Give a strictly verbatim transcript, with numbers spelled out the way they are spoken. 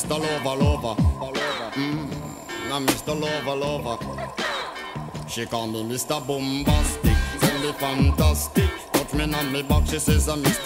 Mister Lover Lover. Mm, I'm Mister Lover Lover. She call me Mister Bombastic, tell me fantastic. Touch me on me back, she says I'm Mister